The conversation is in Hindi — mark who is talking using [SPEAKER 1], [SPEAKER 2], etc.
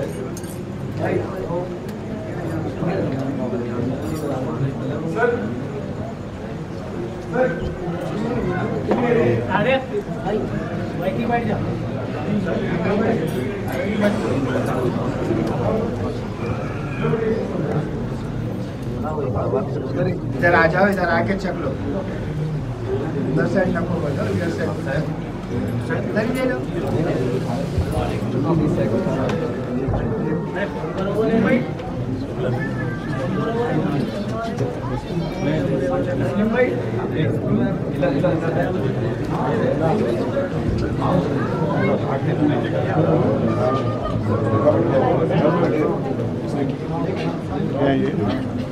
[SPEAKER 1] इधर आ जाओ, इधर आके चेक लो। उधर साइड नको बोलो, इधर साइड इधर ही ले लो।
[SPEAKER 2] ये